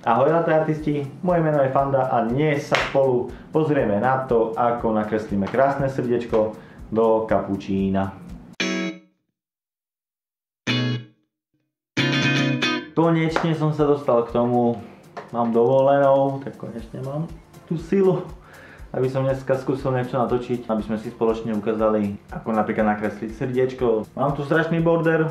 Ahoj latte artisti, moje meno je Fanda a dnes sa spolu pozrieme na to, ako nakreslíme krásne srdiečko do kapučína. Konečne som sa dostal k tomu, mám dovolenou, tak konečne mám tú silu, aby som dneska skúsil niečo natočiť, aby sme si spoločne ukázali, ako napríklad nakresliť srdiečko. Mám tu strašný border.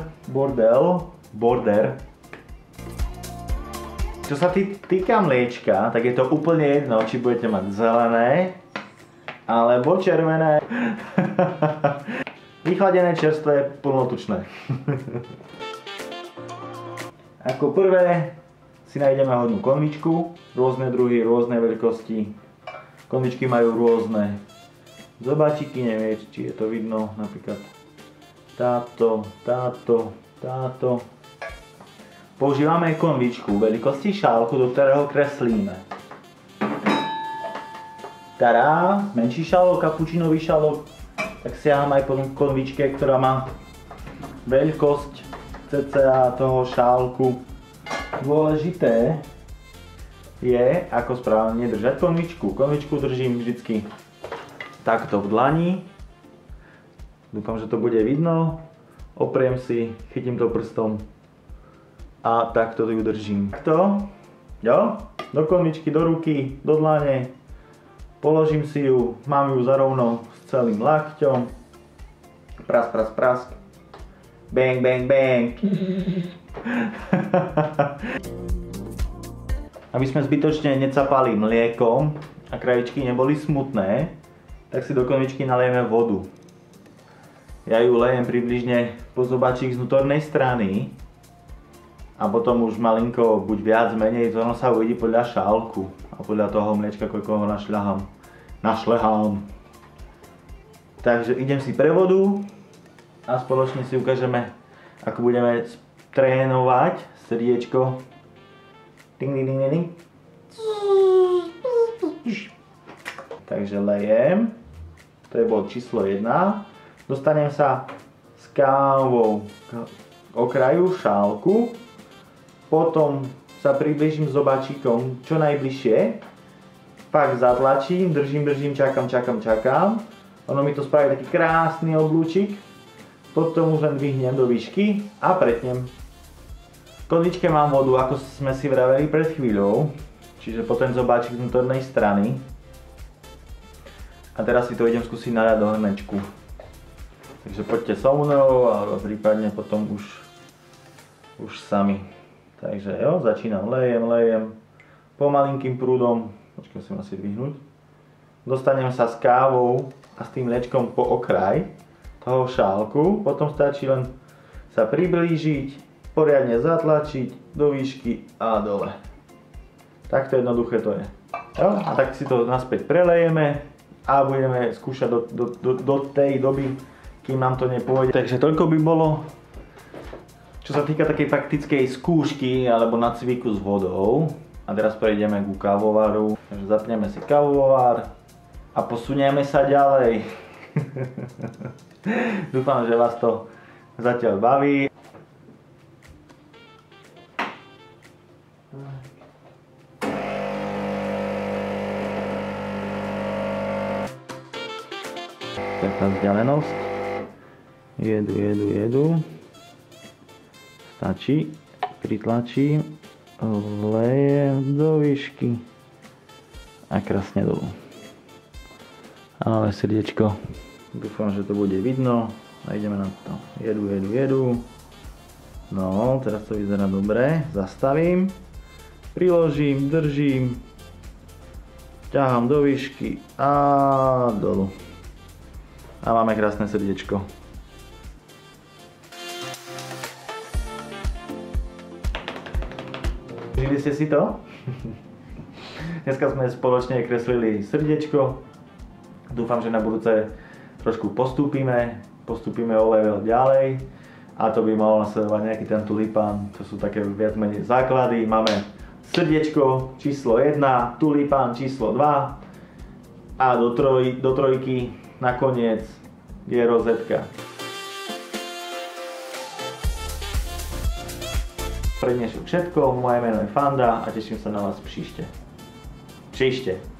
Čo sa týka mliečka, tak je to úplne jedno, či budete mať zelené alebo červené. Vychladené, čerstvé, plnotučné. Ako prvé si nájdeme hodnú konvičku, rôzne druhy, rôzne veľkosti. Konvičky majú rôzne zobáčiky, neviem, či je to vidno, napríklad táto. Používame konvičku veľkosti šálku, do ktorého kreslíme. Tará, menší šálok, kapučínový šálok, tak siaham aj po konvičke, ktorá má veľkosť cca toho šálku. Dôležité je, ako správne držať konvičku. Konvičku držím vždycky takto v dlani. Dúfam, že to bude vidno. Opriem si, chytím to prstom a takto ju držím. Takto, jo, do konvičky, do ruky, do dlane. Položím si ju, mám ju zarovno s celým lakťom. Prask. Bang. Aby sme zbytočne necapali mliekom a krajičky neboli smutné, tak si do konvičky nalejeme vodu. Ja ju lejem približne po zobáčik z vnútornej strany a potom už malinko, buď viac, menej, to sa uvidí podľa šálku a podľa toho mliečka, koľko ho našlehám. Takže idem si pre vodu a spoločne si ukážeme, ako budeme trénovať srdiečko. Ding. Takže lejem, to je bod číslo 1. Dostanem sa s kávou k okraju šálku, potom sa približím s zobáčikom čo najbližšie, pak zatlačím, držím, čakám. Ono mi to spraví taký krásny oblúčik, potom už len dvihnem do výšky a pretnem. V konvičke mám vodu, ako sme si vraveli pred chvíľou, čiže po ten zobáčik z vnútornej strany. A teraz si to idem skúsiť naliať do hrnečku. Takže poďte so mnou, alebo prípadne potom už sami. Takže jo, začínam, lejem, pomalinkým prúdom, počkaj, musím asi dvihnúť. Dostanem sa s kávou a s tým mliečkom po okraj toho šálku, potom stačí len sa priblížiť, poriadne zatlačiť do výšky a dole. Takto jednoduché to je. Jo? A tak si to naspäť prelejeme a budeme skúšať do tej doby, kým nám to nepôjde. Takže toľko by bolo, čo sa týka takej praktickej skúšky alebo nacviku s vodou. A teraz prejdeme ku kávovaru. Takže zapneme si kávovar a posunieme sa ďalej. Dúfam, že vás to zatiaľ baví. Taká vzdialenosť. Jedu. Stačí. Pritlačím. Lejem do výšky. A krásne dolu. A máme srdiečko. Dúfam, že to bude vidno. A ideme na to. Jedu. No, teraz to vyzerá dobre. Zastavím. Priložím, držím. Ťahám do výšky a dolu. A máme krásne srdiečko. Žili ste si to? Dneska sme spoločne kreslili srdiečko. Dúfam, že na budúce trošku postúpime o level ďalej. A to by malo nasledovať nejaký ten tulipán. To sú také viac menej základy. Máme srdiečko číslo 1, tulipán číslo 2 a do trojky nakoniec je rozetka. Pre dnešok všetko, moje meno je Fanda a teším sa na vás příště.